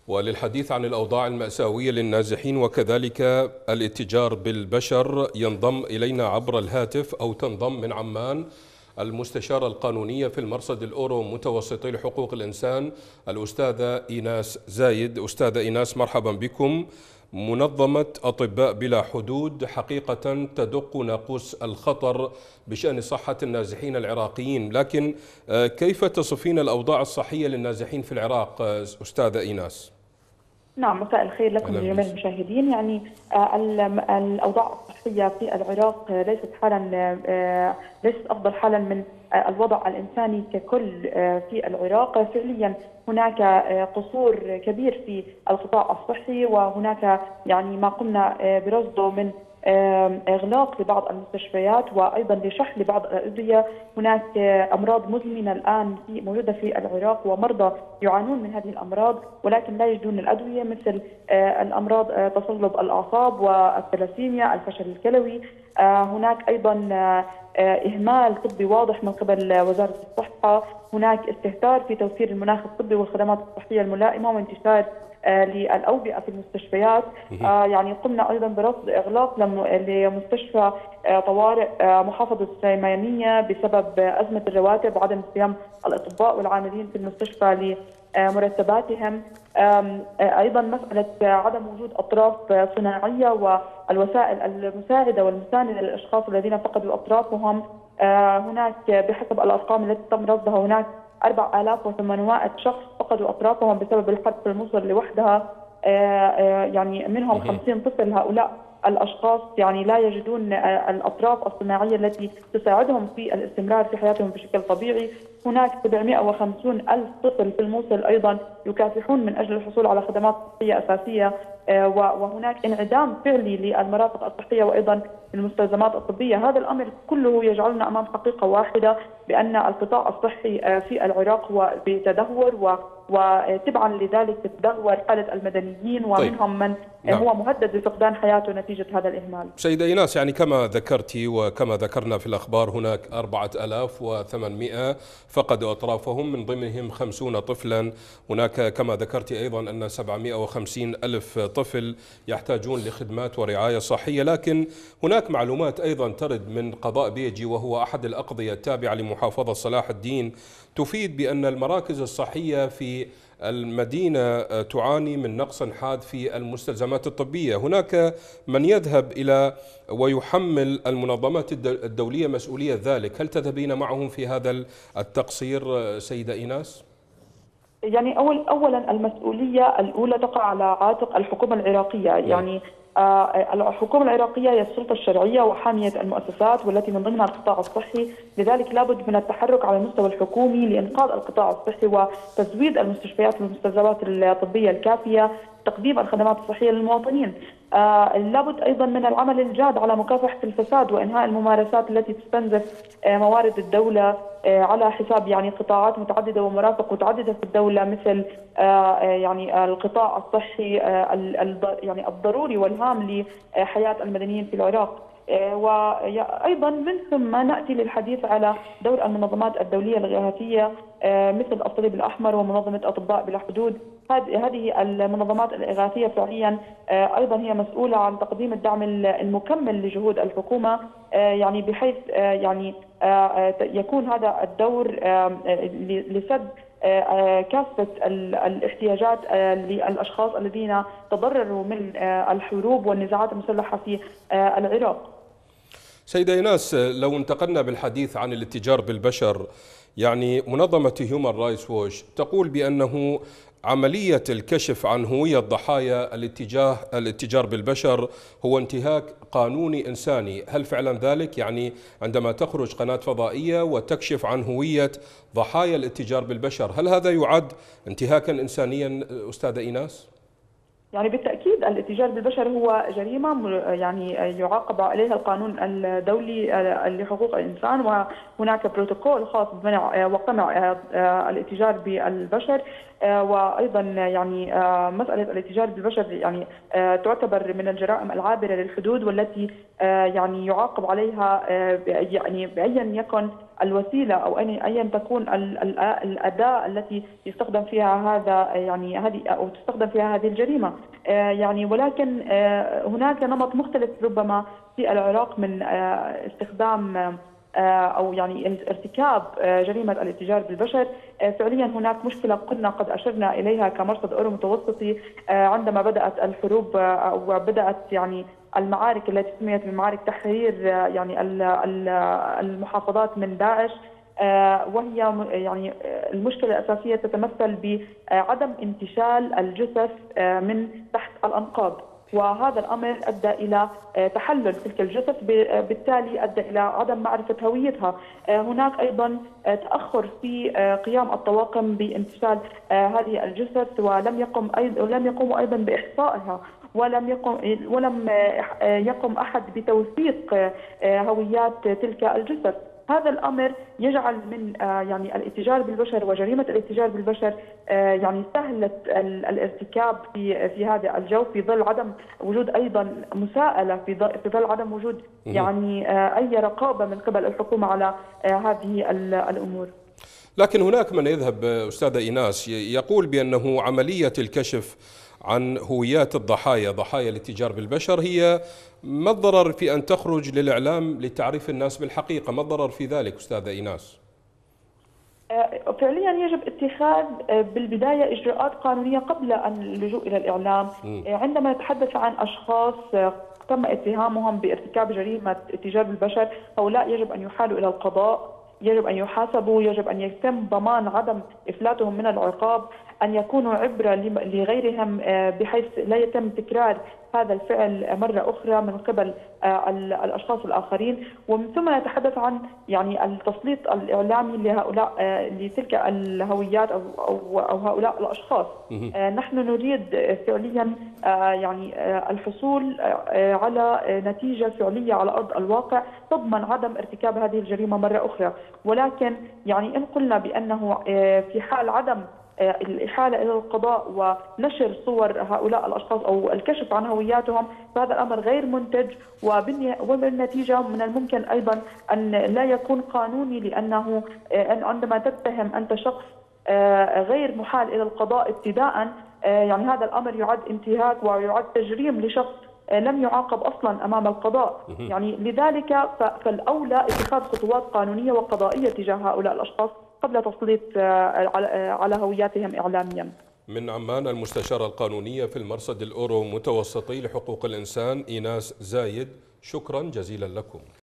وللحديث عن الأوضاع المأساوية للنازحين وكذلك الاتجار بالبشر ينضم إلينا عبر الهاتف أو تنضم من عمان المستشارة القانونية في المرصد الأورو متوسطي لحقوق الإنسان الأستاذة إيناس زايد. أستاذة إيناس، مرحبا بكم. منظمة أطباء بلا حدود حقيقة تدق ناقوس الخطر بشأن صحة النازحين العراقيين، لكن كيف تصفين الأوضاع الصحية للنازحين في العراق أستاذة إيناس؟ نعم، مساء الخير لكم جميع المشاهدين. الأوضاع الصحية في العراق ليست أفضل حالا من الوضع الإنساني ككل في العراق. فعليا هناك قصور كبير في القطاع الصحي، وهناك ما قمنا برصده من إغلاق لبعض المستشفيات وأيضا لشحن لبعض الأدوية. هناك أمراض مزمنة الآن موجودة في العراق، ومرضى يعانون من هذه الأمراض ولكن لا يجدون الأدوية، مثل الأمراض تصلب الأعصاب والثلاسيميا، الفشل الكلوي. هناك أيضا إهمال طبي واضح من قبل وزارة الصحة. هناك استهتار في توفير المناخ الطبي والخدمات الصحية الملائمة، وانتشار للأوبئة في المستشفيات. قمنا أيضا برصد إغلاق لمستشفى طوارئ محافظة السليمانية بسبب أزمة الرواتب وعدم قيام الأطباء والعاملين في المستشفى لمرتباتهم. أيضا مسألة عدم وجود أطراف صناعية والوسائل المساعدة والمساندة للأشخاص الذين فقدوا أطرافهم. هناك بحسب الأرقام التي تم رصدها هناك 4800 شخص فقدوا أطرافهم بسبب الحرب في الموصل لوحدها، منهم 50 طفل. هؤلاء الأشخاص لا يجدون الأطراف الصناعية التي تساعدهم في الاستمرار في حياتهم بشكل طبيعي. هناك 750 ألف طفل في الموصل أيضا يكافحون من أجل الحصول على خدمات صحية أساسية، وهناك انعدام فعلي للمرافق الصحية وأيضا المستلزمات الطبية. هذا الأمر كله يجعلنا أمام حقيقة واحدة بأن القطاع الصحي في العراق هو بتدهور، وتبعا لذلك تدهور حالة المدنيين، ومنهم من هو مهدد بفقدان حياته نتيجة هذا الإهمال. سيدة إيناس، كما ذكرتي وكما ذكرنا في الأخبار هناك 4800 فقدوا أطرافهم، من ضمنهم 50 طفلا. هناك كما ذكرتي أيضا أن 750 ألف طفل يحتاجون لخدمات ورعاية صحية. لكن هناك معلومات أيضا ترد من قضاء بيجي، وهو أحد الأقضية التابعة لمحافظة صلاح الدين، تفيد بأن المراكز الصحية في المدينة تعاني من نقص حاد في المستلزمات الطبية. هناك من يذهب إلى ويحمل المنظمات الدولية مسؤولية ذلك. هل تذهبين معهم في هذا التقصير سيدة إيناس؟ أولا المسؤولية الأولى تقع على عاتق الحكومة العراقية. الحكومة العراقية هي السلطة الشرعية وحامية المؤسسات والتي من ضمنها القطاع الصحي، لذلك لابد من التحرك على المستوى الحكومي لإنقاذ القطاع الصحي وتزويد المستشفيات بالمستلزمات الطبية الكافية، تقديم الخدمات الصحية للمواطنين. لابد أيضا من العمل الجاد على مكافحة الفساد وإنهاء الممارسات التي تستنزف موارد الدولة على حساب قطاعات متعددة ومرافق متعددة في الدولة، مثل القطاع الصحي الضروري والهام لحياة المدنيين في العراق. وأيضا من ثم نأتي للحديث على دور المنظمات الدولية الإغاثية مثل الصليب الأحمر ومنظمة أطباء بلا حدود. هذه المنظمات الإغاثية فعليا أيضا هي مسؤولة عن تقديم الدعم المكمل لجهود الحكومة، بحيث يكون هذا الدور لسد كافة الاحتياجات للأشخاص الذين تضرروا من الحروب والنزاعات المسلحة في العراق. سيدة إيناس، لو انتقلنا بالحديث عن الاتجار بالبشر، منظمة هيومان رايتس ووتش تقول بأنه عملية الكشف عن هوية ضحايا الاتجار بالبشر هو انتهاك قانوني إنساني. هل فعلا ذلك؟ عندما تخرج قناة فضائية وتكشف عن هوية ضحايا الاتجار بالبشر، هل هذا يعد انتهاكا إنسانيا أستاذة إيناس؟ بالتأكيد الاتجار بالبشر هو جريمة يعاقب عليها القانون الدولي لحقوق الإنسان، وهناك بروتوكول خاص وقمع الاتجار بالبشر. وأيضا مسألة الاتجار بالبشر تعتبر من الجرائم العابرة للحدود، والتي يعاقب عليها بأيا يكن الوسيله او ايا تكون الاداه التي يستخدم فيها هذا يعني هذه او تستخدم فيها هذه الجريمه. يعني ولكن هناك نمط مختلف ربما في العراق من استخدام او يعني ارتكاب جريمه الاتجار بالبشر. فعليا هناك مشكله كنا قد اشرنا اليها كمرصد اورو متوسطي عندما بدات الحروب او بدات يعني المعارك التي سميت بمعارك تحرير يعني المحافظات من داعش. وهي يعني المشكله الاساسيه تتمثل بعدم انتشال الجثث من تحت الانقاض، وهذا الامر ادى الى تحلل تلك الجثث، بالتالي ادى الى عدم معرفه هويتها. هناك ايضا تاخر في قيام الطواقم بانتشال هذه الجثث، ولم يقوموا ايضا باحصائها، ولم يقم احد بتوثيق هويات تلك الجثث. هذا الامر يجعل من يعني الاتجار بالبشر وجريمه الاتجار بالبشر يعني سهله الارتكاب في هذا الجو، في ظل عدم وجود ايضا مساءله، في ظل عدم وجود يعني اي رقابه من قبل الحكومه على هذه الامور. لكن هناك من يذهب أستاذة إيناس يقول بأنه عملية الكشف عن هويات الضحايا، ضحايا الاتجار بالبشر، هي ما الضرر في أن تخرج للإعلام لتعريف الناس بالحقيقة؟ ما الضرر في ذلك أستاذة إيناس؟ فعليا يجب اتخاذ بالبداية إجراءات قانونية قبل أن اللجوء إلى الإعلام. عندما نتحدث عن أشخاص تم اتهامهم بارتكاب جريمة اتجار بالبشر، هؤلاء يجب أن يحالوا إلى القضاء، يجب أن يحاسبوا، يجب أن يتم ضمان عدم إفلاتهم من العقاب، أن يكونوا عبرة لغيرهم بحيث لا يتم تكرار هذا الفعل مرة أخرى من قبل الأشخاص الآخرين. ومن ثم نتحدث عن يعني التسليط الإعلامي لهؤلاء لتلك الهويات أو هؤلاء الأشخاص. نحن نريد فعليا يعني الحصول على نتيجة فعلية على أرض الواقع تضمن عدم ارتكاب هذه الجريمة مرة أخرى. ولكن يعني إن قلنا بأنه في حال عدم الإحالة إلى القضاء ونشر صور هؤلاء الأشخاص أو الكشف عن هوياتهم، فهذا الأمر غير منتج، وبالنتيجة من الممكن أيضا أن لا يكون قانوني، لأنه عندما تتهم أنت شخص غير محال إلى القضاء ابتداء، يعني هذا الأمر يعد انتهاك ويعد تجريم لشخص لم يعاقب أصلا أمام القضاء. يعني لذلك فالأولى اتخاذ خطوات قانونية وقضائية تجاه هؤلاء الأشخاص قبل تسليط على هوياتهم إعلاميا. من عمان المستشارة القانونية في المرصد الأورو متوسطي لحقوق الإنسان إيناس زايد، شكرا جزيلا لكم.